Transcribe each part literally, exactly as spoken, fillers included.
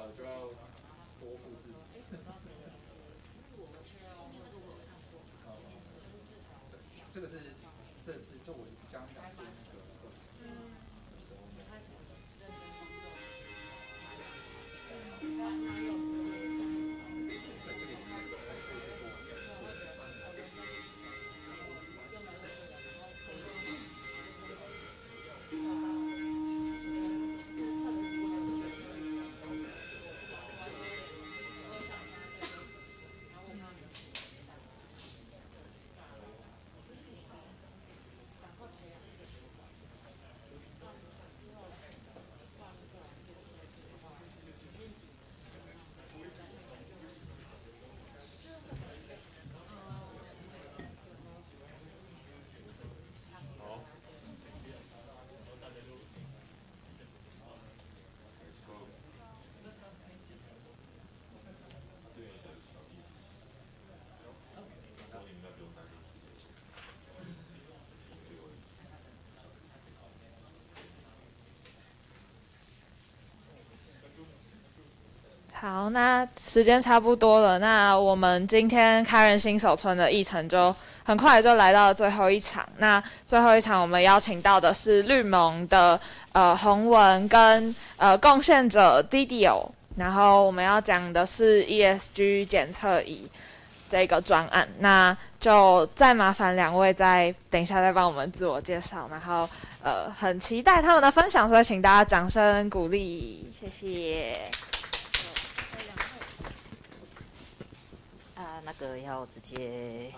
了就要多付自己。这个是这次就我刚讲做那个的时候呢。 好，那时间差不多了，那我们今天开人新手村的议程就很快就来到了最后一场。那最后一场我们邀请到的是绿盟的呃洪文跟呃贡献者 Didio， 然后我们要讲的是 E S G 检测仪这个专案。那就再麻烦两位再等一下再帮我们自我介绍，然后呃很期待他们的分享，所以请大家掌声鼓励，谢谢。 那个要直接，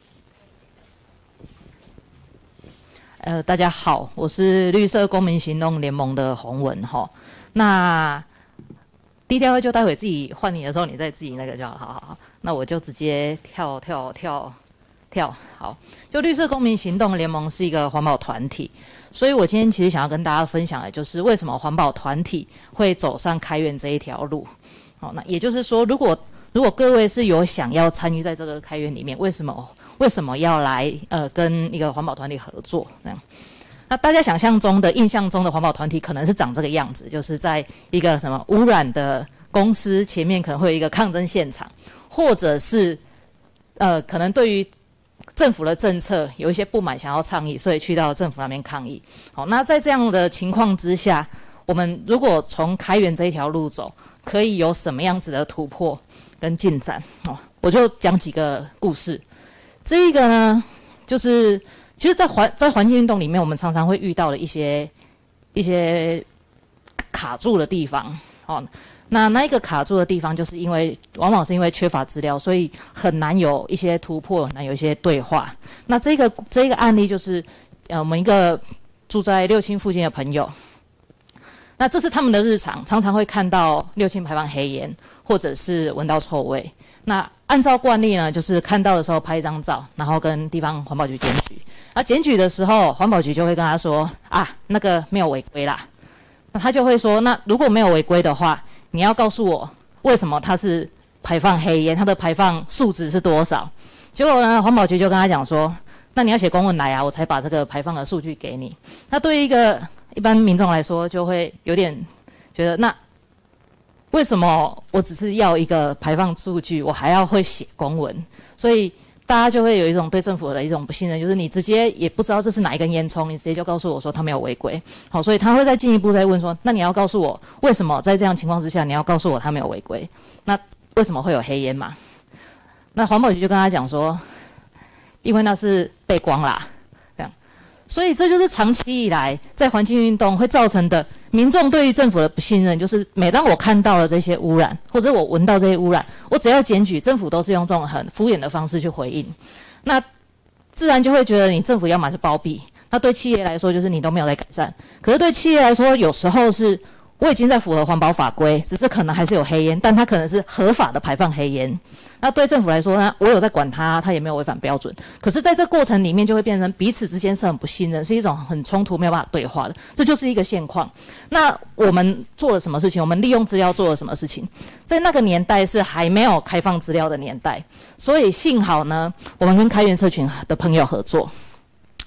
呃，大家好，我是绿色公民行动联盟的洪文哈。那第一条会就待会自己换你的时候，你再自己那个就好，好好好。那我就直接跳跳跳跳，好。就绿色公民行动联盟是一个环保团体，所以我今天其实想要跟大家分享的就是为什么环保团体会走上开源这一条路。好，那也就是说，如果如果各位是有想要参与在这个开源里面，为什么为什么要来呃跟一个环保团体合作？这样，那大家想象中的、印象中的环保团体可能是长这个样子，就是在一个什么污染的公司前面可能会有一个抗争现场，或者是呃可能对于政府的政策有一些不满，想要倡议，所以去到政府那边抗议。好，那在这样的情况之下，我们如果从开源这一条路走，可以有什么样子的突破跟进展哦？我就讲几个故事。这一个呢，就是其实在环在环境运动里面，我们常常会遇到的一些一些卡住的地方哦。那那一个卡住的地方，就是因为往往是因为缺乏资料，所以很难有一些突破，很难有一些对话。那这个这一个案例就是，呃，我们一个住在六轻附近的朋友。那这是他们的日常，常常会看到六轻排放黑烟，或者是闻到臭味。那按照惯例呢，就是看到的时候拍一张照，然后跟地方环保局检举。那检举的时候，环保局就会跟他说啊，那个没有违规啦。那他就会说，那如果没有违规的话，你要告诉我为什么它是排放黑烟，它的排放数值是多少？结果呢，环保局就跟他讲说，那你要写公文来啊，我才把这个排放的数据给你。那对于一个一般民众来说，就会有点觉得，那为什么我只是要一个排放数据，我还要会写公文？所以大家就会有一种对政府的一种不信任，就是你直接也不知道这是哪一根烟囱，你直接就告诉我说它没有违规。好，所以他会再进一步再问说，那你要告诉我为什么在这样情况之下，你要告诉我它没有违规？那为什么会有黑烟嘛？那环保局就跟他讲说，因为那是背光啦。所以这就是长期以来在环境运动会造成的民众对于政府的不信任，就是每当我看到了这些污染，或者我闻到这些污染，我只要检举，政府都是用这种很敷衍的方式去回应，那自然就会觉得你政府要么是包庇，那对企业来说就是你都没有在改善，可是对企业来说，有时候是我已经在符合环保法规，只是可能还是有黑烟，但它可能是合法的排放黑烟。那对政府来说呢，我有在管它，它也没有违反标准。可是在这过程里面，就会变成彼此之间是很不信任，是一种很冲突，没有办法对话的，这就是一个现况。那我们做了什么事情？我们利用资料做了什么事情？在那个年代是还没有开放资料的年代，所以幸好呢，我们跟开源社群的朋友合作。我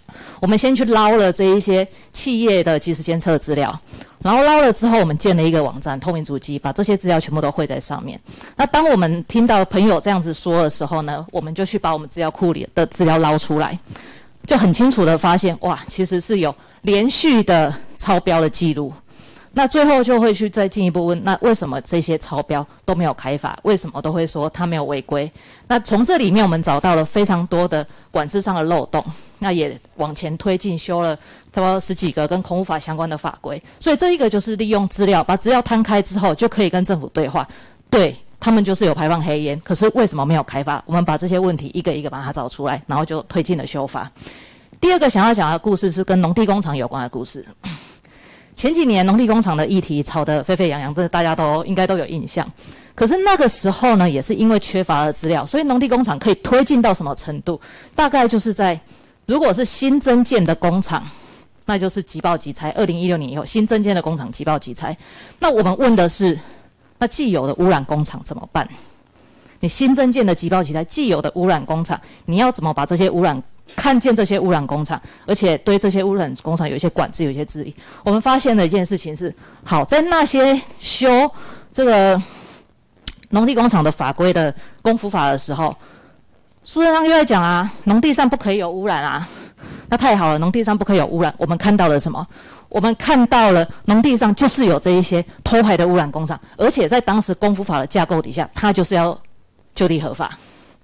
我们先去捞了这一些企业的即时监测资料，然后捞了之后，我们建了一个网站透明主机，把这些资料全部都汇在上面。那当我们听到朋友这样子说的时候呢，我们就去把我们资料库里的资料捞出来，就很清楚的发现，哇，其实是有连续的超标的记录。那最后就会去再进一步问，那为什么这些超标都没有开罚？为什么都会说它没有违规？那从这里面我们找到了非常多的管制上的漏洞，那也往前推进修了差不多十几个跟空污法相关的法规。所以这一个就是利用资料，把资料摊开之后就可以跟政府对话，对他们就是有排放黑烟，可是为什么没有开罚？我们把这些问题一个一个把它找出来，然后就推进了修法。第二个想要讲的故事是跟农地工厂有关的故事。前几年农地工厂的议题吵得沸沸扬扬，这大家都应该都有印象。可是那个时候呢，也是因为缺乏了资料，所以农地工厂可以推进到什么程度？大概就是在如果是新增建的工厂，那就是即报即拆。二零一六年以后，新增建的工厂即报即拆。那我们问的是，那既有的污染工厂怎么办？你新增建的即报即拆，既有的污染工厂，你要怎么把这些污染？看见这些污染工厂，而且对这些污染工厂有一些管制，有一些治理。我们发现的一件事情是，好在那些修这个农地工厂的法规的公服法的时候，书上又在讲啊，农地上不可以有污染啊。那太好了，农地上不可以有污染。我们看到了什么？我们看到了农地上就是有这一些偷排的污染工厂，而且在当时公服法的架构底下，它就是要就地合法。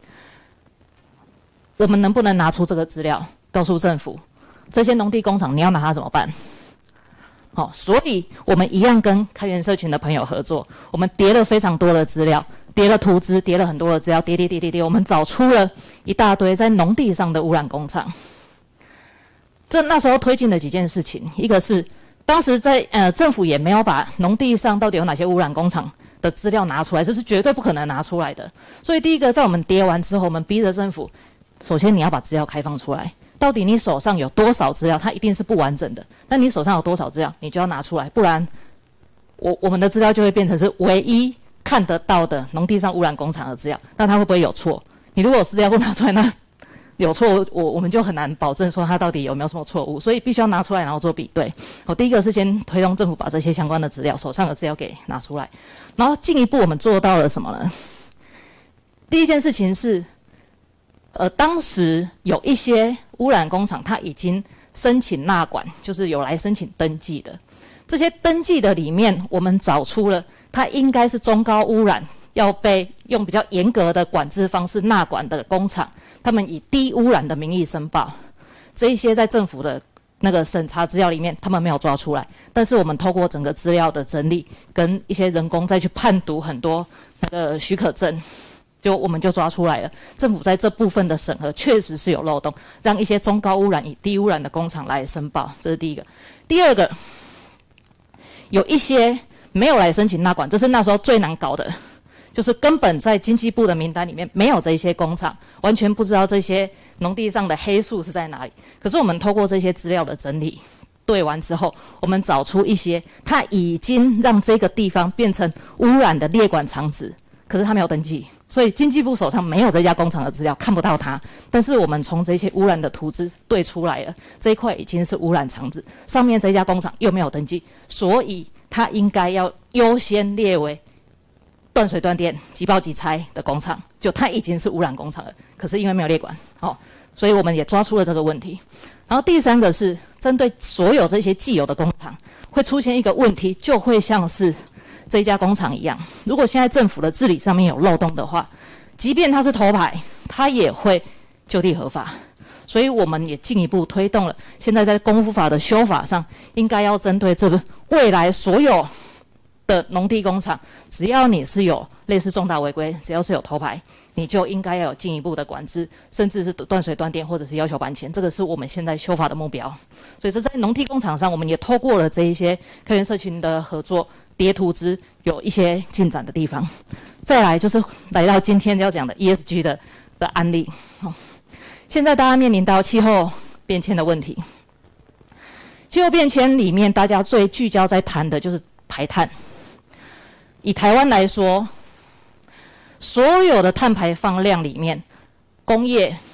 我们能不能拿出这个资料，告诉政府，这些农地工厂你要拿它怎么办？好、哦，所以我们一样跟开源社群的朋友合作，我们叠了非常多的资料，叠了图资，叠了很多的资料，叠叠叠叠叠，我们找出了一大堆在农地上的污染工厂。这那时候推进了几件事情，一个是当时在呃政府也没有把农地上到底有哪些污染工厂的资料拿出来，这是绝对不可能拿出来的。所以第一个，在我们叠完之后，我们逼着政府。首先，你要把资料开放出来。到底你手上有多少资料？它一定是不完整的。那你手上有多少资料，你就要拿出来，不然我我们的资料就会变成是唯一看得到的农地上污染工厂的资料。那它会不会有错？你如果资料不拿出来，那有错，我我们就很难保证说它到底有没有什么错误。所以必须要拿出来，然后做比对。好，第一个是先推动政府把这些相关的资料，手上的资料给拿出来。然后进一步我们做到了什么呢？第一件事情是。呃，当时有一些污染工厂，它已经申请纳管，就是有来申请登记的。这些登记的里面，我们找出了它应该是中高污染，要被用比较严格的管制方式纳管的工厂，他们以低污染的名义申报。这一些在政府的那个审查资料里面，他们没有抓出来，但是我们透过整个资料的整理，跟一些人工再去判读很多那个许可证。就我们就抓出来了，政府在这部分的审核确实是有漏洞，让一些中高污染以低污染的工厂来申报，这是第一个。第二个，有一些没有来申请纳管，这是那时候最难搞的，就是根本在经济部的名单里面没有这些工厂，完全不知道这些农地上的黑数是在哪里。可是我们透过这些资料的整理，对完之后，我们找出一些它已经让这个地方变成污染的列管厂址，可是它没有登记。所以经济部手上没有这家工厂的资料，看不到它。但是我们从这些污染的图资对出来了，这一块已经是污染厂址，上面这家工厂又没有登记，所以它应该要优先列为断水断电、即报即拆的工厂，就它已经是污染工厂了。可是因为没有列管，哦，所以我们也抓出了这个问题。然后第三个是针对所有这些既有的工厂，会出现一个问题，就会像是。这一家工厂一样，如果现在政府的治理上面有漏洞的话，即便它是头牌，它也会就地合法。所以我们也进一步推动了，现在在公服法的修法上，应该要针对这个未来所有的农地工厂，只要你是有类似重大违规，只要是有头牌，你就应该要有进一步的管制，甚至是断水断电，或者是要求搬迁，这个是我们现在修法的目标。所以这在农地工厂上，我们也透过了这一些开源社群的合作。叠图资有一些进展的地方，再来就是来到今天要讲的 E S G 的的案例。哦，现在大家面临到气候变迁的问题，气候变迁里面大家最聚焦在谈的就是排碳。以台湾来说，所有的碳排放量里面，工业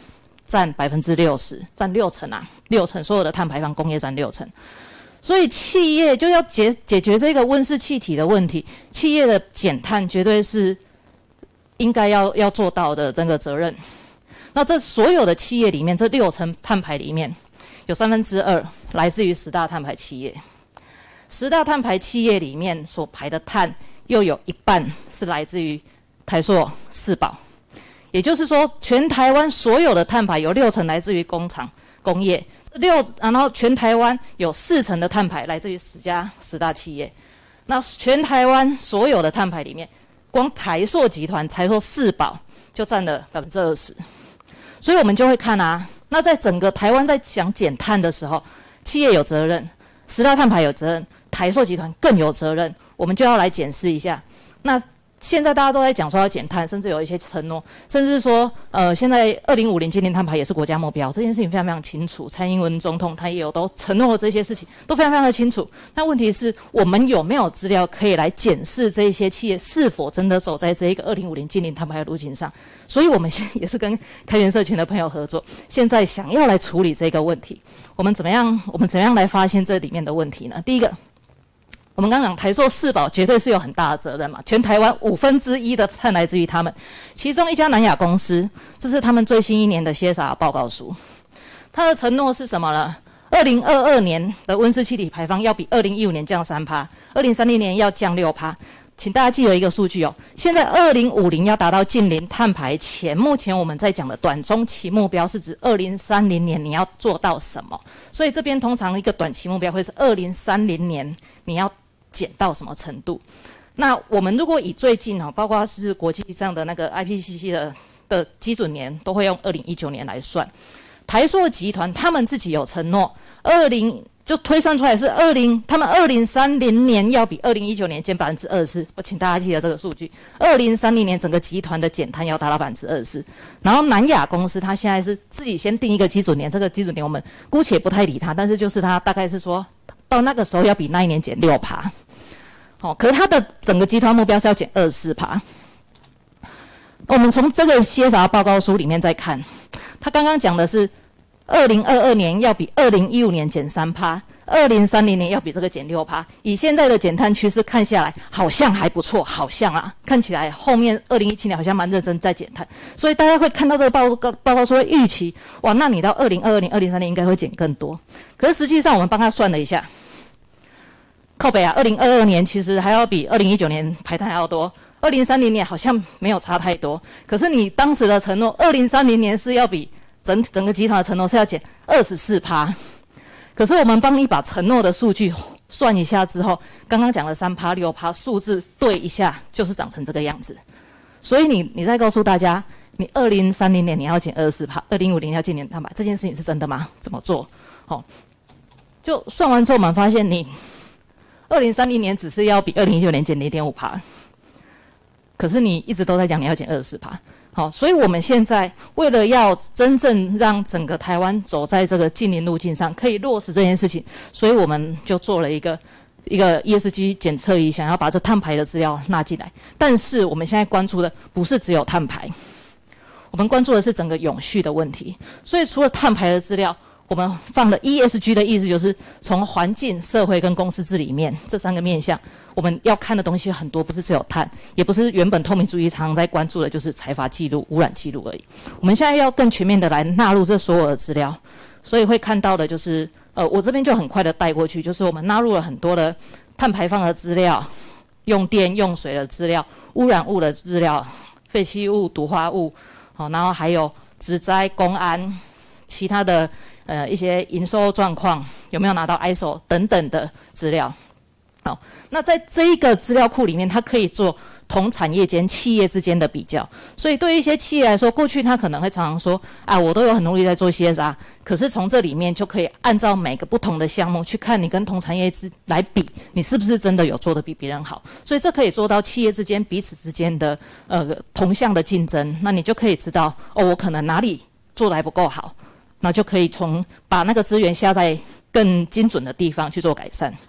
占百分之六十，占六成啊，六成所有的碳排放，工业占六成。所以企业就要解解决这个温室气体的问题，企业的减碳绝对是应该要要做到的这个责任。那这所有的企业里面，这六成碳排里面，有三分之二来自于十大碳排企业。十大碳排企业里面所排的碳，又有一半是来自于台塑、四宝。也就是说，全台湾所有的碳排有六成来自于工厂、工业，六，然后全台湾有四成的碳排来自于十家十大企业。那全台湾所有的碳排里面，光台塑集团、台塑四宝就占了百分之二十。所以我们就会看啊，那在整个台湾在讲减碳的时候，企业有责任，十大碳排有责任，台塑集团更有责任。我们就要来检视一下。那现在大家都在讲说要减碳，甚至有一些承诺，甚至说，呃，现在二零五零净零碳排也是国家目标，这件事情非常非常清楚。蔡英文总统他也有都承诺了这些事情，都非常非常的清楚。那问题是我们有没有资料可以来检视这些企业是否真的走在这一个二零五零净零碳排的路径上？所以我们现在也是跟开源社群的朋友合作，现在想要来处理这个问题。我们怎么样？我们怎么样来发现这里面的问题呢？第一个，我们刚刚讲台塑四宝绝对是有很大的责任嘛，全台湾五分之一的碳来自于他们，其中一家南亚公司，这是他们最新一年的 C S R 报告书，它的承诺是什么呢？二零二二年的温室气体排放要比二零一五年降 百分之三， 二零三零年要降 百分之六， 请大家记得一个数据哦，现在二零五零要达到净零碳排前，目前我们在讲的短中期目标是指二零三零年你要做到什么，所以这边通常一个短期目标会是二零三零年你要减到什么程度？那我们如果以最近哦，包括是国际上的那个 I P C C 的的基准年，都会用二零一九年来算。台塑集团他们自己有承诺，二零就推算出来是二零，他们二零三零年要比二零一九年减百分之二十。我请大家记得这个数据，二零三零年整个集团的减碳要达到百分之二十。然後南亚公司它现在是自己先定一个基准年，这个基准年我们姑且不太理它，但是就是它大概是说到那个时候要比那一年减六趴。好，可是它的整个集团目标是要减二十四趴。我们从这个 C S R 报告书里面再看，他刚刚讲的是二零二二年要比二零一五年减三趴，二零三零年要比这个减六趴。以现在的减碳趋势看下来，好像还不错，好像啊，看起来后面二零一七年好像蛮认真在减碳，所以大家会看到这个报告报告说预期，哇，那你到二零二二年、二零三零应该会减更多。可是实际上我们帮他算了一下，靠北啊，二零二二年其实还要比二零一九年排碳还要多。二零三零年好像没有差太多，可是你当时的承诺，二零三零年是要比整整个集团的承诺是要减二十四趴。可是我们帮你把承诺的数据算一下之后，刚刚讲的三趴六趴数字对一下，就是长成这个样子。所以你你再告诉大家，你二零三零年你要减二十四趴，二零五零要净零碳排，这件事情是真的吗？怎么做？好、哦，就算完之后，我们发现你二零三零年只是要比二零一九年减零点五趴。可是你一直都在讲你要减二十四趴，好，所以我们现在为了要真正让整个台湾走在这个净零路径上，可以落实这件事情，所以我们就做了一个一个 E S G 检测仪，想要把这碳排的资料纳进来。但是我们现在关注的不是只有碳排，我们关注的是整个永续的问题。所以除了碳排的资料，我们放了 E S G 的意思就是从环境、社会跟公司治理面这三个面向，我们要看的东西很多，不是只有碳，也不是原本透明主义常常在关注的就是财阀记录、污染记录而已。我们现在要更全面的来纳入这所有的资料，所以会看到的就是呃，我这边就很快的带过去，就是我们纳入了很多的碳排放的资料、用电用水的资料、污染物的资料、废弃物、毒化物，好，然后还有职灾、公安、其他的呃一些营收状况有没有拿到 I S O 等等的资料。好，那在这一个资料库里面，它可以做同产业间、企业之间的比较。所以对于一些企业来说，过去他可能会常常说啊，我都有很努力在做 C S R， 可是从这里面就可以按照每个不同的项目去看你跟同产业之来比，你是不是真的有做得比别人好。所以这可以做到企业之间彼此之间的呃同向的竞争，那你就可以知道哦，我可能哪里做得还不够好，那就可以从把那个资源下在更精准的地方去做改善。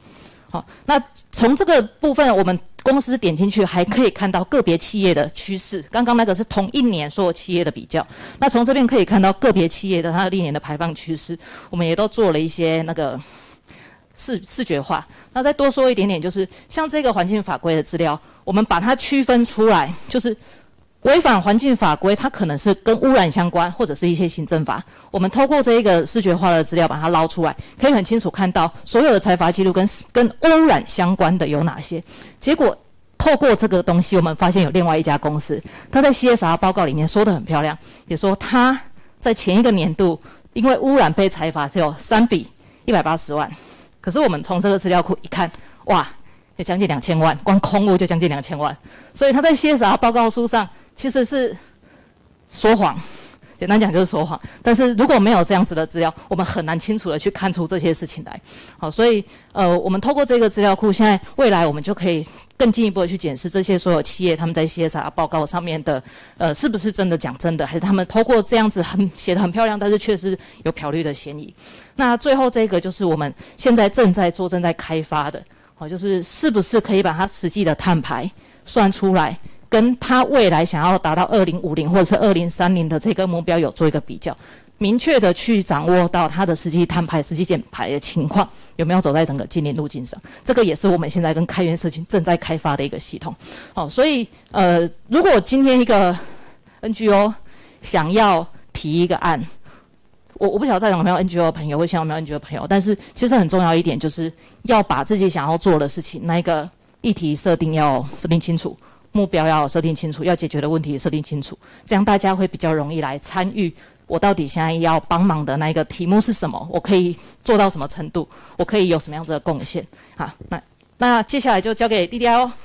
好，那从这个部分，我们公司点进去还可以看到个别企业的趋势。刚刚那个是同一年所有企业的比较，那从这边可以看到个别企业的它的历年的排放趋势，我们也都做了一些那个视视觉化。那再多说一点点，就是像这个环境法规的资料，我们把它区分出来，就是违反环境法规，它可能是跟污染相关，或者是一些行政法。我们透过这一个视觉化的资料把它捞出来，可以很清楚看到所有的裁罚记录跟跟污染相关的有哪些。结果透过这个东西，我们发现有另外一家公司，他在 C S R 报告里面说得很漂亮，也说他在前一个年度因为污染被裁罚只有三笔一百八十万，可是我们从这个资料库一看，哇，有将近两千万，光空污就将近两千万，所以他在 C S R 报告书上其实是说谎，简单讲就是说谎。但是如果没有这样子的资料，我们很难清楚的去看出这些事情来。好，所以呃，我们透过这个资料库，现在未来我们就可以更进一步的去检视这些所有企业他们在 C S R 报告上面的呃是不是真的讲真的，还是他们透过这样子很写得很漂亮，但是确实有漂绿的嫌疑。那最后这个就是我们现在正在做、正在开发的，好，就是是不是可以把它实际的碳排算出来，跟他未来想要达到二零五零或者是二零三零的这个目标有做一个比较，明确的去掌握到它的实际碳排、实际减排的情况有没有走在整个净零路径上。这个也是我们现在跟开源社群正在开发的一个系统。哦，所以呃，如果今天一个 N G O 想要提一个案，我我不晓得在场有没有 N G O 的朋友，或现在有没有 N G O 的朋友，但是其实很重要一点就是要把自己想要做的事情那一个议题设定要设定清楚，目标要设定清楚，要解决的问题设定清楚，这样大家会比较容易来参与。我到底现在要帮忙的那一个题目是什么？我可以做到什么程度？我可以有什么样子的贡献？好，那那接下来就交给 D D I O。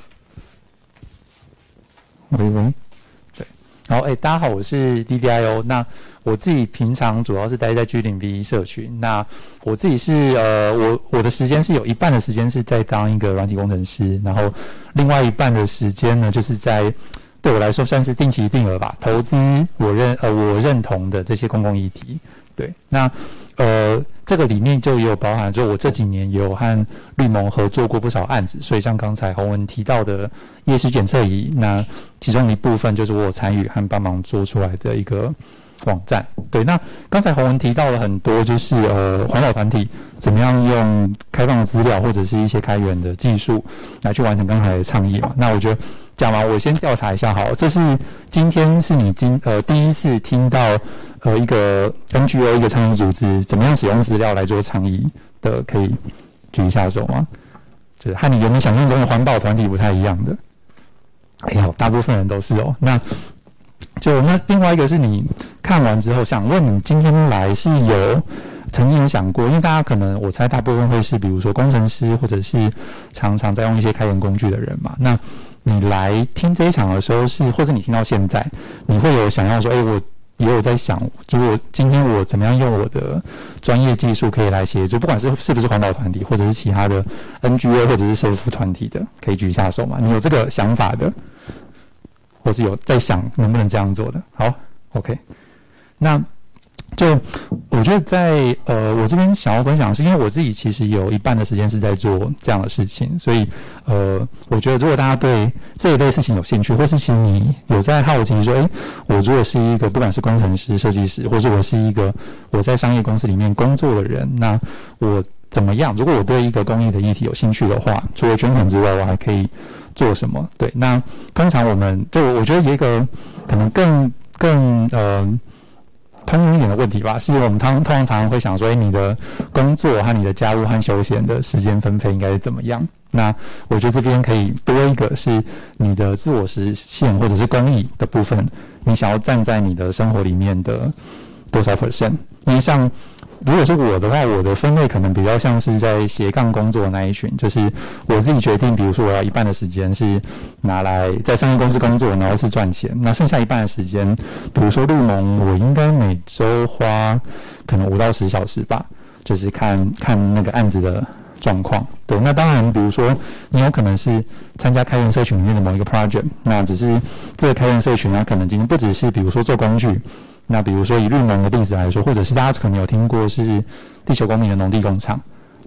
喂喂，对，然后哎，大家好，我是 D D I O。那我自己平常主要是待在 G 零 V 社群。那我自己是呃，我我的时间是有一半的时间是在当一个软体工程师，然后另外一半的时间呢，就是在对我来说算是定期定额吧，投资我认呃我认同的这些公共议题。对，那呃这个里面就也有包含，就我这几年也有和绿盟合作过不少案子，所以像刚才洪文提到的夜视检测仪，那其中一部分就是我有参与和帮忙做出来的一个网站。对，那刚才洪文提到了很多，就是呃环保团体怎么样用开放的资料或者是一些开源的技术来去完成刚才的倡议嘛。那我觉得讲完，我先调查一下好了，这是今天是你今呃第一次听到呃一个 N G O 一个倡议组织怎么样使用资料来做倡议的，可以举一下手吗？就是和你原本想象中的环保团体不太一样的。哎呦，大部分人都是哦。那就那另外一个是你看完之后，想问你今天来是有曾经有想过，因为大家可能我猜大部分会是比如说工程师或者是常常在用一些开源工具的人嘛，那你来听这一场的时候是，或者你听到现在，你会有想要说，哎、欸，我也有在想，如果今天我怎么样用我的专业技术可以来协助，不管是是不是环保团体，或者是其他的 N G O 或者是社福团体的，可以举一下手吗？你有这个想法的，或是有在想能不能这样做的？好 ，OK， 那。就我觉得在呃，我这边想要分享的是，因为我自己其实有一半的时间是在做这样的事情，所以呃，我觉得如果大家对这一类事情有兴趣，或是其实你有在好奇说，诶，我如果是一个不管是工程师、设计师，或是我是一个我在商业公司里面工作的人，那我怎么样？如果我对一个公益的议题有兴趣的话，除了捐款之外，我还可以做什么？对，那通常我们就我觉得有一个可能更更呃。通用一点的问题吧，是我们通通常会想说，哎，你的工作和你的家务和休闲的时间分配应该是怎么样？那我觉得这边可以多一个是你的自我实现或者是公益的部分，你想要站在你的生活里面的多少 percent？ 因为像如果是我的话，我的分类可能比较像是在斜杠工作的那一群，就是我自己决定，比如说我要一半的时间是拿来在商业公司工作，然后是赚钱，那剩下一半的时间，比如说绿盟，我应该每周花可能五到十小时吧，就是看看那个案子的状况。对，那当然，比如说你有可能是参加开源社群里面的某一个 project， 那只是这个开源社群它可能今天不只是比如说做工具。那比如说以绿盟的例子来说，或者是大家可能有听过是地球公民的农地工厂，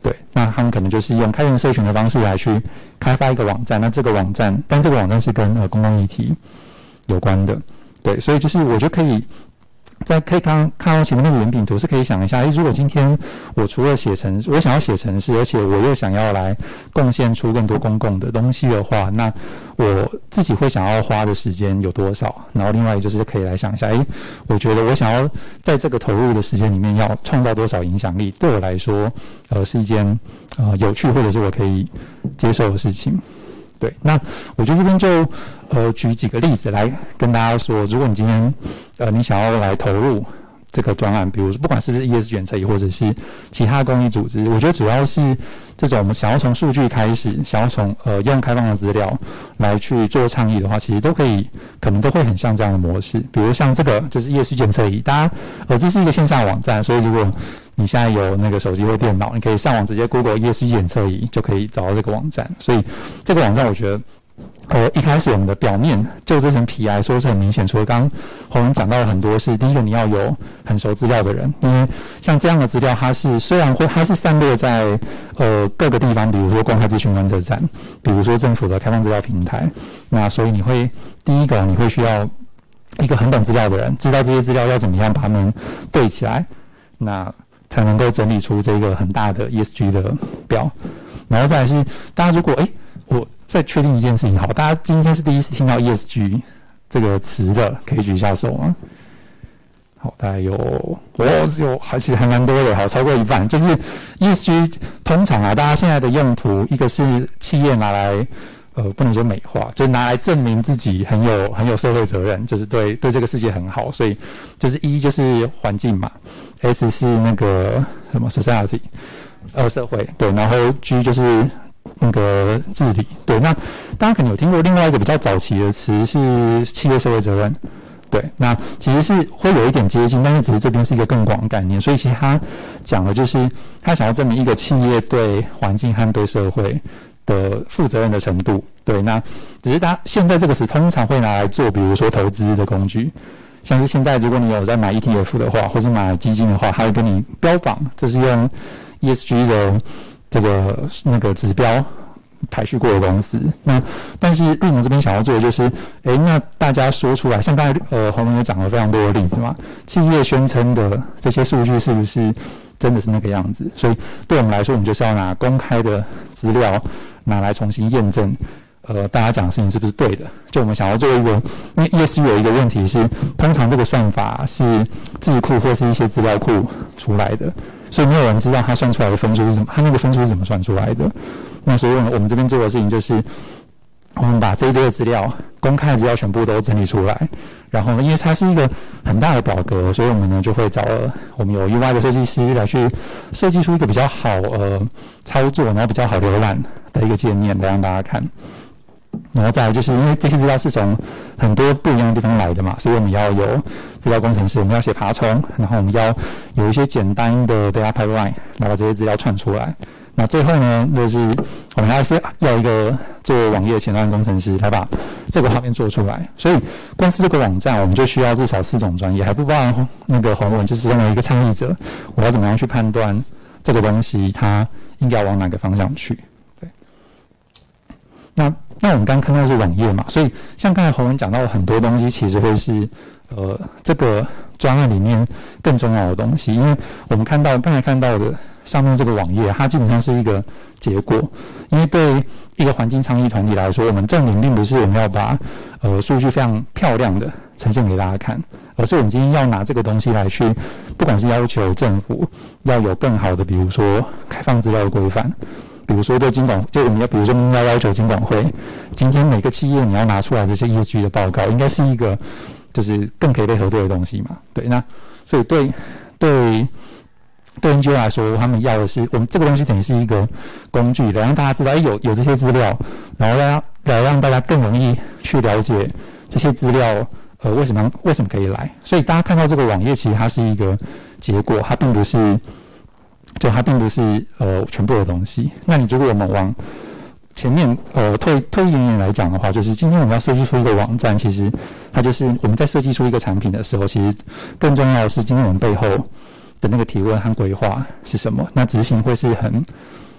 对，那他们可能就是用开源社群的方式来去开发一个网站，那这个网站，但这个网站是跟呃公共议题有关的，对，所以就是我就可以在可以看看到前面那个圆饼图，是可以想一下，诶，如果今天我除了写程式，我想要写程式，而且我又想要来贡献出更多公共的东西的话，那我自己会想要花的时间有多少？然后另外就是可以来想一下，诶，我觉得我想要在这个投入的时间里面要创造多少影响力，对我来说，呃，是一件呃有趣或者是我可以接受的事情。对，那我觉得这边就呃举几个例子来跟大家说，如果你今天呃你想要来投入这个专案，比如说不管是不是 E S G 检测仪或者是其他公益组织，我觉得主要是这种我们想要从数据开始，想要从呃用开放的资料来去做倡议的话，其实都可以，可能都会很像这样的模式。比如像这个就是 E S G 检测仪，大家呃这是一个线上网站，所以如果你现在有那个手机或电脑，你可以上网直接 Google E S G 检测仪，就可以找到这个网站。所以这个网站我觉得，呃，一开始我们的表面就这层皮来说是很明显。除了刚刚洪文讲到了很多是，第一个你要有很熟资料的人，因为像这样的资料，它是虽然会它是散落在呃各个地方，比如说公开资讯观测站，比如说政府的开放资料平台，那所以你会第一个你会需要一个很懂资料的人，知道这些资料要怎么样把它们对起来，那才能够整理出这个很大的 E S G 的表。然后再来是大家如果诶我再确定一件事情，好，大家今天是第一次听到 E S G 这个词的，可以举一下手吗？好，大概有我有还其实还蛮多的，好，超过一半。就是 E S G 通常啊，大家现在的用途，一个是企业拿来呃不能说美化，就拿来证明自己很有很有社会责任，就是对对这个世界很好，所以就是 E 就是环境嘛 ，S 是那个什么 society 呃社会，对，然后 G 就是那个治理，对，那大家可能有听过另外一个比较早期的词是企业社会责任，对，那其实是会有一点接近，但是只是这边是一个更广的概念，所以其实他讲的就是他想要证明一个企业对环境和对社会的负责任的程度，对，那只是他现在这个词通常会拿来做，比如说投资的工具，像是现在如果你有在买 E T F 的话，或是买基金的话，他会跟你标榜这是用 E S G 的这个那个指标排序过的公司。那但是绿盟这边想要做的就是，诶，那大家说出来，像刚才呃洪文有讲了非常多的例子嘛，企业宣称的这些数据是不是真的是那个样子？所以对我们来说，我们就是要拿公开的资料拿来重新验证，呃，大家讲的事情是不是对的？就我们想要做一个，因为 E S G 有一个问题是，通常这个算法是智库或是一些资料库出来的，所以没有人知道它算出来的分数是什么，它那个分数是怎么算出来的。那所以我们这边做的事情就是，我们把这一堆的资料、公开的资料全部都整理出来，然后呢，因为它是一个很大的表格，所以我们呢就会找了我们有 U I 的设计师来去设计出一个比较好呃操作，然后比较好浏览的一个界面来让大家看。然后再来就是因为这些资料是从很多不一样的地方来的嘛，所以我们要有资料工程师，我们要写爬虫，然后我们要有一些简单的 data pipeline 来把这些资料串出来。那最后呢，就是我们还是要一个做网页前端工程师来把这个画面做出来。所以光是这个网站，我们就需要至少四种专业，还不包含那个洪文，就是身为一个倡议者，我要怎么样去判断这个东西它应该往哪个方向去？对。那那我们刚刚看到的是网页嘛，所以像刚才洪文讲到的很多东西，其实会是呃这个专案里面更重要的东西，因为我们看到刚才看到的。上面这个网页，它基本上是一个结果，因为对一个环境倡议团体来说，我们重点并不是我们要把呃数据非常漂亮的呈现给大家看，而是我们今天要拿这个东西来去，不管是要求政府要有更好的，比如说开放资料的规范，比如说对金管，就我们要比如说应该要求金管会，今天每个企业你要拿出来这些 E S G 的报告，应该是一个就是更可以被核对的东西嘛，对，那所以对对。对 N G O 来说，他们要的是我们这个东西等于是一个工具，来让大家知道，哎，有有这些资料，然后来来让大家更容易去了解这些资料，呃，为什么为什么可以来？所以大家看到这个网页，其实它是一个结果，它并不是，就它并不是呃全部的东西。那你如果我们往前面呃退退一点点来讲的话，就是今天我们要设计出一个网站，其实它就是我们在设计出一个产品的时候，其实更重要的是今天我们背后的那个提问和规划是什么？那执行会是很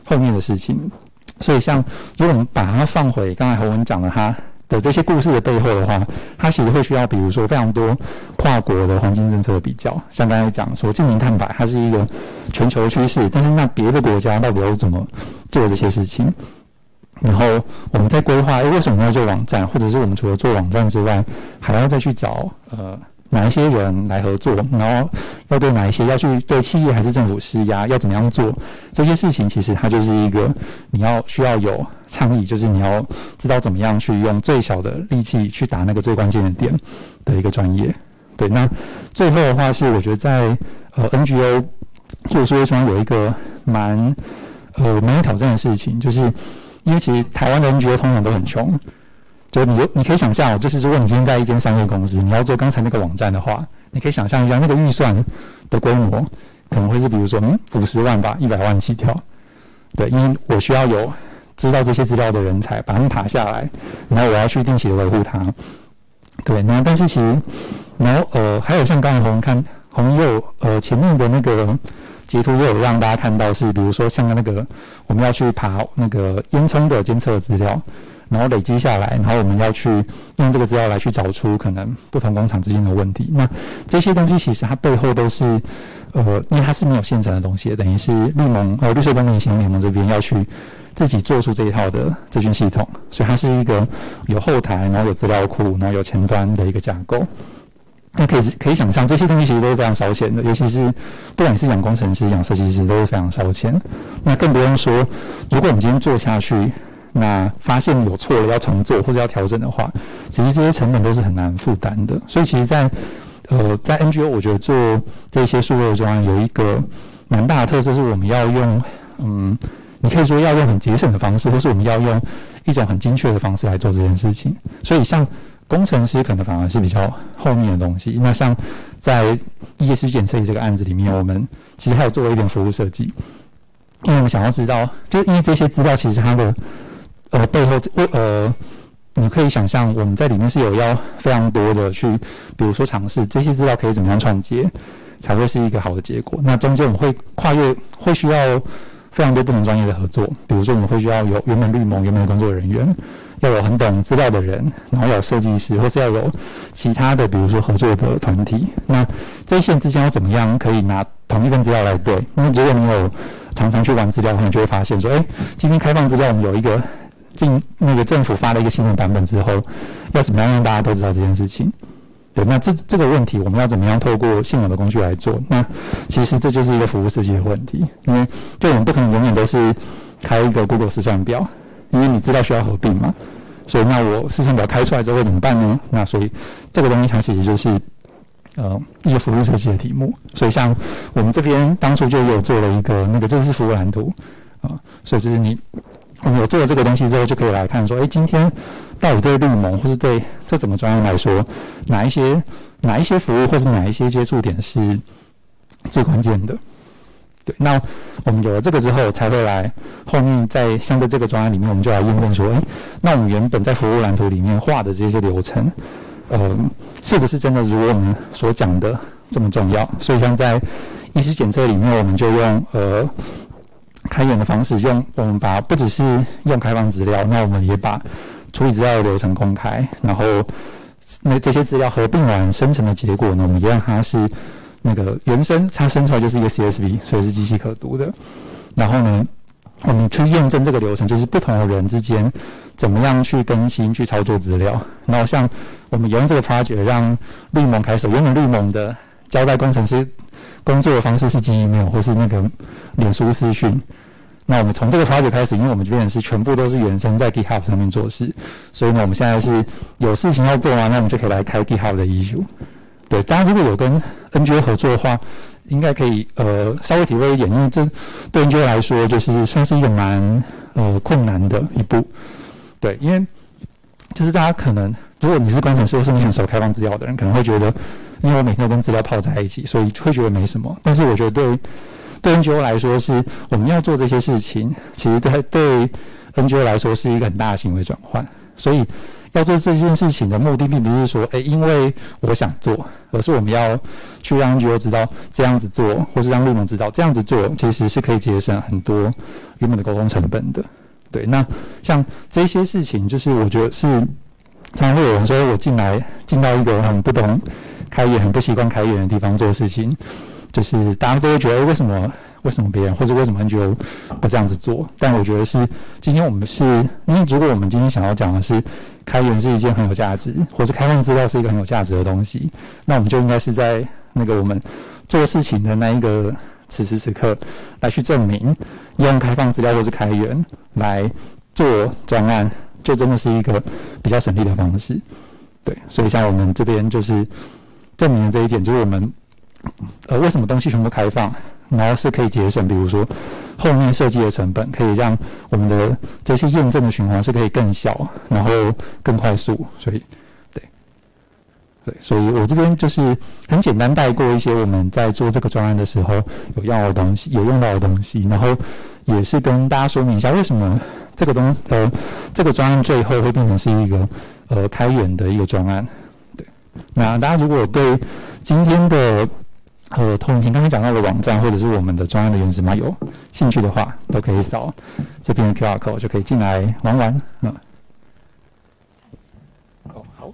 后面的事情。所以像如果我们把它放回刚才洪文讲了他的这些故事的背后的话，它其实会需要比如说非常多跨国的环境政策的比较，像刚才讲说净零碳排它是一个全球趋势，但是那别的国家到底要怎么做这些事情，然后我们在规划诶为什么要做网站，或者是我们除了做网站之外还要再去找呃哪一些人来合作，然后要对哪一些要去对企业还是政府施压，要怎么样做这些事情，其实它就是一个你要需要有倡议，就是你要知道怎么样去用最小的力气去打那个最关键的点的一个专业。对，那最后的话是我觉得在呃 N G O 做数位专有一个蛮呃蛮有挑战的事情，就是因为其实台湾的 N G O 通常都很穷。就你就你可以想象哦，就是如果你今天在一间商业公司，你要做刚才那个网站的话，你可以想象一下那个预算的规模可能会是比如说嗯五十万吧，一百万起跳。对，因为我需要有知道这些资料的人才，把它们爬下来，然后我要去定期的维护它。对，那但是其实，然后呃还有像刚才洪看洪佑呃前面的那个截图又有让大家看到是，比如说像那个我们要去爬那个烟囱的监测资料。然后累积下来，然后我们要去用这个资料来去找出可能不同工厂之间的问题。那这些东西其实它背后都是，呃，因为它是没有现成的东西，等于是绿盟呃绿色公民行动联盟这边要去自己做出这一套的资讯系统，所以它是一个有后台，然后有资料库，然后有前端的一个架构。那可以可以想象，这些东西其实都是非常烧钱的，尤其是不管你是养工程师、养设计师，都是非常烧钱。那更不用说，如果我们今天做下去。那发现有错了要重做或者要调整的话，其实这些成本都是很难负担的。所以其实在呃在 N G O 我觉得做这些数位专案有一个蛮大的特色，是我们要用嗯你可以说要用很节省的方式，或是我们要用一种很精确的方式来做这件事情。所以像工程师可能反而是比较后面的东西。那像在 E S G 检测这个案子里面，我们其实还有做了一点服务设计，因为我们想要知道，就因为这些资料其实它的呃，背后呃，你可以想象我们在里面是有要非常多的去，比如说尝试这些资料可以怎么样串接，才会是一个好的结果。那中间我们会跨越，会需要非常多不同专业的合作，比如说我们会需要有原本绿盟原本的工作人员，要有很懂资料的人，然后要有设计师，或是要有其他的比如说合作的团体。那这些之间要怎么样可以拿同一份资料来对？那如果你有常常去玩资料，可能就会发现说，哎，今天开放资料我们有一个进那个政府发了一个新的版本之后，要怎么样让大家都知道这件事情？对，那这这个问题我们要怎么样透过现有的工具来做？那其实这就是一个服务设计的问题，因为就我们不可能永远都是开一个 Google 试算表，因为你资料需要合并嘛，所以那我试算表开出来之后会怎么办呢？那所以这个东西它其实就是呃一个服务设计的题目。所以像我们这边当初就有做了一个那个正式服务蓝图啊、呃，所以就是你。我们有做了这个东西之后，就可以来看说，哎，今天到底对绿盟或是对这整个专案来说，哪一些哪一些服务或是哪一些接触点是最关键的？对，那我们有了这个之后，才会来后面在像在这个专案里面，我们就来验证说，哎，那我们原本在服务蓝图里面画的这些流程，呃，是不是真的如我们所讲的这么重要？所以像在意识检测里面，我们就用呃。开源的方式，用我们把不只是用开放资料，那我们也把处理资料的流程公开，然后那这些资料合并完生成的结果呢，我们也让它是那个原生，它生出来就是一个 C S V， 所以是机器可读的。然后呢，我们去验证这个流程，就是不同的人之间怎么样去更新、去操作资料。然后像我们用这个 project 让绿盟开始，原本绿盟的交代工程师工作的方式是寄 email 或是那个脸书私讯。那我们从这个 project 开始，因为我们这边是全部都是原生在 GitHub 上面做事，所以呢，我们现在是有事情要做完，那我们就可以来开 GitHub 的 issue。对，大家如果有跟 N G O 合作的话，应该可以呃稍微体会一点，因为这对 N G O 来说就是算是一个蛮呃困难的一步。对，因为就是大家可能如果你是工程师或是你很熟开放资料的人，可能会觉得，因为我每天都跟资料泡在一起，所以会觉得没什么。但是我觉得对对 N G O 来说，是我们要做这些事情，其实对对 N G O 来说是一个很大的行为转换，所以要做这件事情的目的，并不是说，哎，因为我想做，而是我们要去让 N G O 知道这样子做，或是让绿盟知道这样子做，其实是可以节省很多原本的沟通成本的。对，那像这些事情，就是我觉得是常常会有人说，我进来进到一个很不懂开源、很不习惯开源的地方做事情，就是大家都会觉得，为什么？为什么别人或者为什么 N G O 不这样子做？但我觉得是今天我们是，因为如果我们今天想要讲的是开源是一件很有价值，或是开放资料是一个很有价值的东西，那我们就应该是在那个我们做事情的那一个此时此刻来去证明，用开放资料或是开源来做专案，就真的是一个比较省力的方式。对，所以像我们这边就是证明了这一点，就是我们呃为什么东西全部开放。然后是可以节省，比如说后面设计的成本，可以让我们的这些验证的循环是可以更小，然后更快速。所以，对，对，所以我这边就是很简单带过一些我们在做这个专案的时候有用到的东西，有用到的东西，然后也是跟大家说明一下为什么这个东西呃这个专案最后会变成是一个呃开源的一个专案。对，那大家如果对今天的呃，投影屏刚才讲到的网站，或者是我们的专案的原始码有兴趣的话，都可以扫这边的 Q R code 就可以进来玩玩。嗯，哦，好，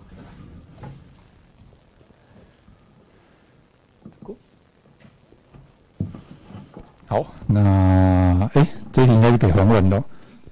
好，那哎，这一题应该是给黄文的、哦。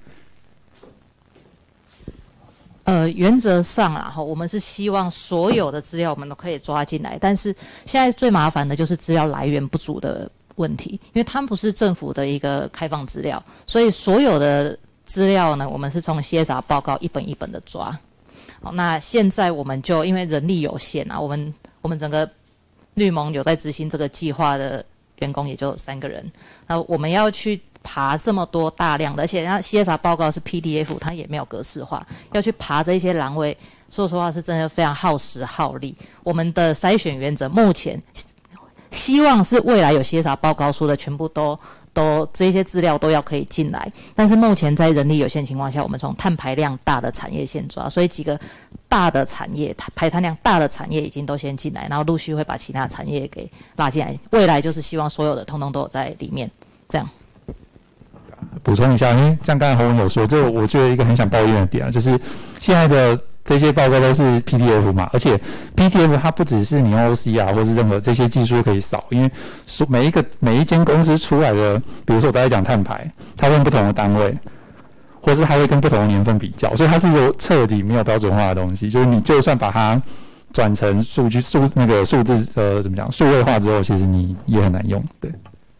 呃，原则上啦，哈，我们是希望所有的资料我们都可以抓进来，但是现在最麻烦的就是资料来源不足的问题，因为它们不是政府的一个开放资料，所以所有的资料呢，我们是从 C S R 报告一本一本的抓。好，那现在我们就因为人力有限啊，我们我们整个绿盟有在执行这个计划的员工也就三个人，那我们要去爬这么多大量的，而且它 C S R 报告是 P D F， 它也没有格式化，要去爬这一些栏位，说实话是真的非常耗时耗力。我们的筛选原则目前希望是未来有 C S R 报告书的全部都都这些资料都要可以进来，但是目前在人力有限情况下，我们从碳排量大的产业先抓，所以几个大的产业排碳量大的产业已经都先进来，然后陆续会把其他产业给拉进来，未来就是希望所有的通通都有在里面，这样。 补充一下，因为像刚才洪文有说，这个我觉得一个很想抱怨的点啊，就是现在的这些报告都是 P D F 嘛，而且 P D F 它不只是你用 O C R 或是任何这些技术可以扫，因为每一个每一间公司出来的，比如说我刚才讲碳排，它会用不同的单位，或是它会跟不同的年份比较，所以它是有彻底没有标准化的东西，就是你就算把它转成数据数那个数字呃怎么讲数位化之后，其实你也很难用，对。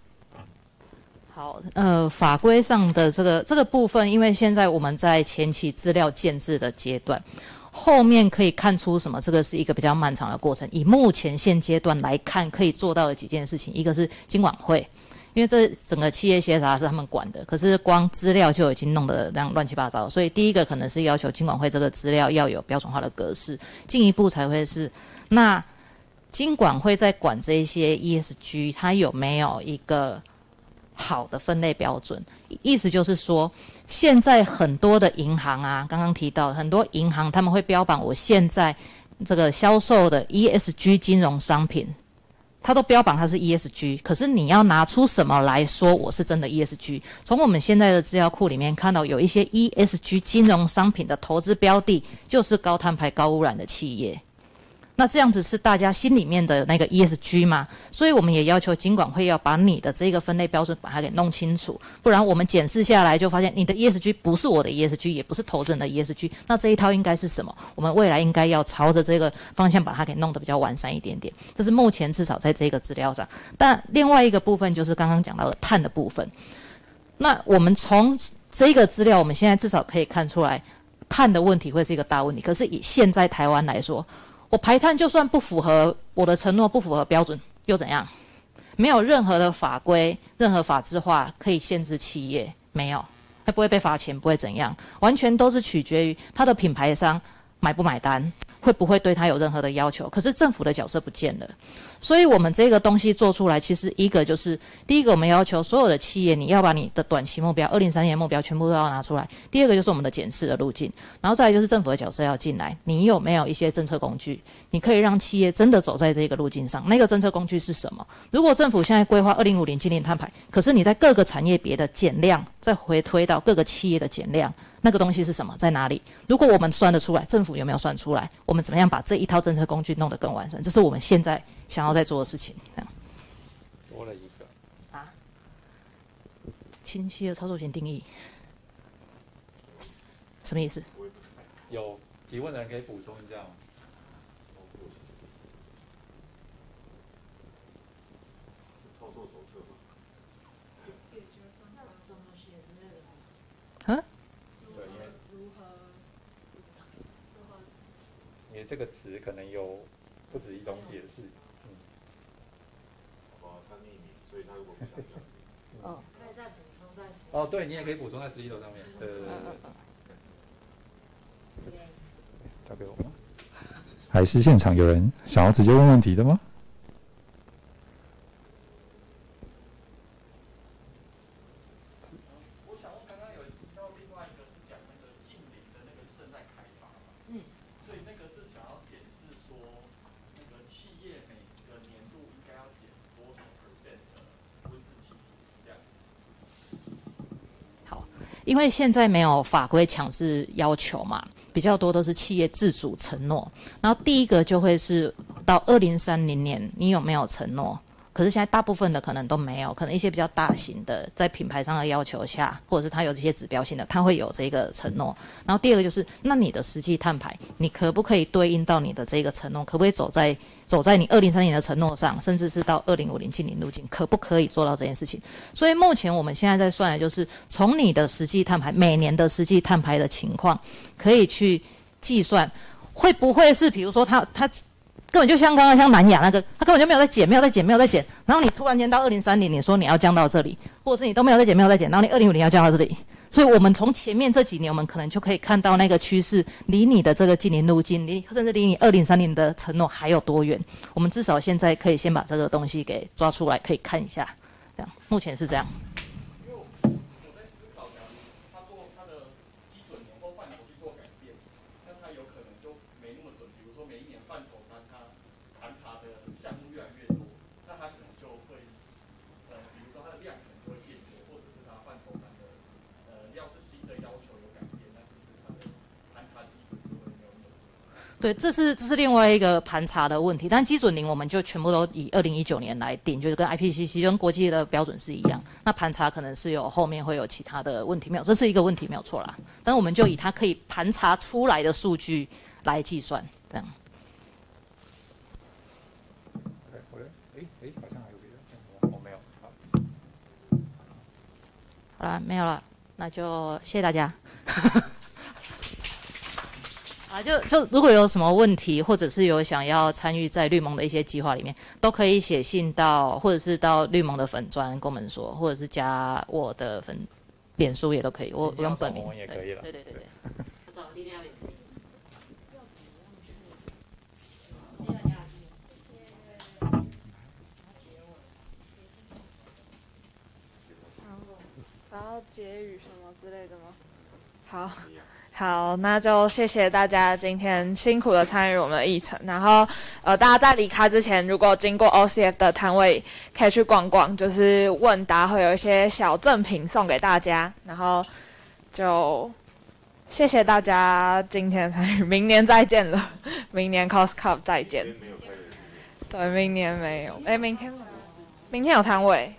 呃，法规上的这个这个部分，因为现在我们在前期资料建制的阶段，后面可以看出什么？这个是一个比较漫长的过程。以目前现阶段来看，可以做到的几件事情，一个是金管会，因为这整个企业 C S R 是他们管的，可是光资料就已经弄得这样乱七八糟，所以第一个可能是要求金管会这个资料要有标准化的格式，进一步才会是那金管会在管这一些 E S G， 它有没有一个好的分类标准？意思就是说，现在很多的银行啊，刚刚提到很多银行他们会标榜我现在这个销售的 E S G 金融商品，它都标榜它是 E S G， 可是你要拿出什么来说我是真的 E S G？ 从我们现在的资料库里面看到，有一些 E S G 金融商品的投资标的就是高碳排、高污染的企业。那这样子是大家心里面的那个 E S G 吗？所以我们也要求金管会要把你的这个分类标准把它给弄清楚，不然我们检视下来就发现你的 E S G 不是我的 E S G， 也不是投资人的 E S G， 那这一套应该是什么？我们未来应该要朝着这个方向把它给弄得比较完善一点点。这是目前至少在这个资料上。但另外一个部分就是刚刚讲到的碳的部分。那我们从这个资料，我们现在至少可以看出来，碳的问题会是一个大问题。可是以现在台湾来说，我排碳就算不符合我的承诺，不符合标准又怎样？没有任何的法规、任何法制化可以限制企业，没有，它不会被罚钱，不会怎样，完全都是取决于它的品牌商买不买单，会不会对他有任何的要求？可是政府的角色不见了，所以我们这个东西做出来，其实一个就是第一个，我们要求所有的企业，你要把你的短期目标、二零三零目标全部都要拿出来。第二个就是我们的检视的路径，然后再来就是政府的角色要进来，你有没有一些政策工具，你可以让企业真的走在这个路径上？那个政策工具是什么？如果政府现在规划二零五零净零碳排，可是你在各个产业别的减量，再回推到各个企业的减量。那个东西是什么？在哪里？如果我们算得出来，政府有没有算出来？我们怎么样把这一套政策工具弄得更完善？这是我们现在想要在做的事情。这样多了一个啊，清晰的操作型定义什么意思？ 有提问的人可以补充一下吗？ 操作手册吗？ 嗯？ 对，因为因为这个词可能有不止一种解释。嗯。 好吧，他匿名，所以他如果不想讲， 哦， 可以再补充在。 哦，对，你也可以补充在十一楼上面。对对对对。交给我吗？还是现场有人想要直接问问题的吗？ 我想问，刚刚有提到另外一个是讲那个近邻的那个是正在开发嘛？嗯，所以那个是想要检视说，那个企业每个年度应该要减多少 percent 的温室气体这样子。 好，因为现在没有法规强制要求嘛。比较多都是企业自主承诺，然后第一个就会是到二零三零年你有没有承诺？可是现在大部分的可能都没有，可能一些比较大型的，在品牌上的要求下，或者是它有这些指标性的，它会有这个承诺。然后第二个就是，那你的实际碳排，你可不可以对应到你的这个承诺？可不可以走在走在你二零三零的承诺上，甚至是到二零五零净零路径，可不可以做到这件事情？所以目前我们现在在算的就是从你的实际碳排，每年的实际碳排的情况，可以去计算，会不会是比如说它它。根本就像刚刚像南亚那个，他根本就没有在减，没有在减，没有在减。然后你突然间到二零三零，你说你要降到这里，或者是你都没有在减，没有在减，然后你二零五零要降到这里。所以我们从前面这几年，我们可能就可以看到那个趋势，离你的这个净零路径，离甚至离你二零三零的承诺还有多远？我们至少现在可以先把这个东西给抓出来，可以看一下。这样，目前是这样。 因为我在思考，假如他做他的基准年或范畴去做改变，那他有可能就没那么准。比如说每一年范畴三，他盘查的项目越来越多，那他可能就会，呃，比如说它的量可能就会变多，或者是它范畴三的，呃，要是新的要求有改变，那是不是它的盘查基准就会没有那么准？ 对，这是这是另外一个盘查的问题，但基准零我们就全部都以二零一九年来定，就是跟 I P C C 跟国际的标准是一样。那盘查可能是有后面会有其他的问题，没有，这是一个问题没有错啦。但是我们就以它可以盘查出来的数据来计算，这样。 我的，哎哎，好像还有别的，我没有。好， 好了，没有了，那就谢谢大家。啊，就就如果有什么问题，或者是有想要参与在绿盟的一些计划里面，都可以写信到，或者是到绿盟的粉专跟我们说，或者是加我的粉脸书也都可以，我我用本名也可以了。 对对对对。我找莉莉亚。 然后结语什么之类的吗？好。好，那就谢谢大家今天辛苦的参与我们的议程。然后，呃，大家在离开之前，如果经过 O C F 的摊位，可以去逛逛，就是问答会有一些小赠品送给大家。然后，就谢谢大家今天参与，明年再见了，明年 Cos Cup 再见。对，明年没有，哎，明天明天有摊位。